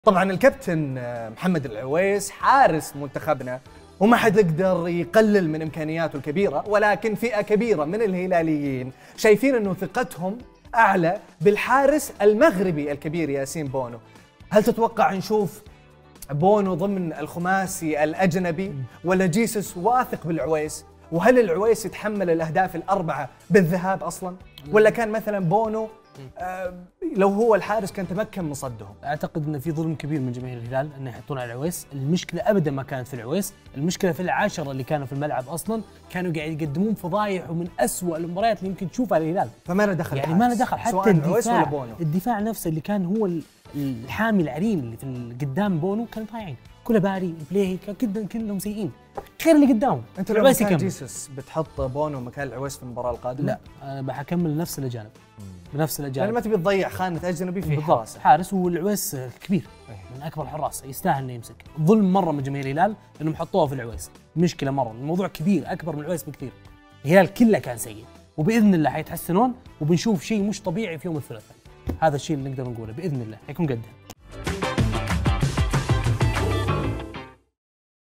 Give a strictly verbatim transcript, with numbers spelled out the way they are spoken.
طبعا الكابتن محمد العويس حارس منتخبنا وما حد يقدر يقلل من امكانياته الكبيره، ولكن فئه كبيره من الهلاليين شايفين انه ثقتهم اعلى بالحارس المغربي الكبير ياسين بونو. هل تتوقع نشوف بونو ضمن الخماسي الاجنبي ولا جيسوس واثق بالعويس؟ وهل العويس يتحمل الاهداف الاربعه بالذهاب اصلا؟ ولا كان مثلا بونو آه لو هو الحارس كان تمكن من صدهم؟ اعتقد ان في ظلم كبير من جماهير الهلال انه يحطون على العويس، المشكله ابدا ما كانت في العويس، المشكله في العشره اللي كانوا في الملعب اصلا، كانوا قاعد يقدمون فضايح ومن أسوأ المباريات اللي يمكن تشوفها على الهلال. فما له دخل يعني ما له دخل حتى العويس ولا بونو. الدفاع نفسه اللي كان هو الحامي العرين اللي في قدام بونو كانوا ضايعين، كله باري بلاي كلهم كلهم سيئين غير اللي قدامهم. انت لو مكان جيسوس بتحط بونو مكان العويس في المباراه القادمه؟ لا انا بحكمل نفس الاجانب بنفس الاجانب، يعني ما تبي تضيع خانه اجنبي في حراسه. حارس والعويس كبير من اكبر الحراس يستاهل انه يمسك. ظلم مره من جماهير الهلال انهم حطوه في العويس، مشكله مره، الموضوع كبير اكبر من العويس بكثير. الهلال كله كان سيء وباذن الله حيتحسنون وبنشوف شيء مش طبيعي في يوم الثلاثاء. هذا الشيء اللي نقدر نقوله باذن الله حيكون قده.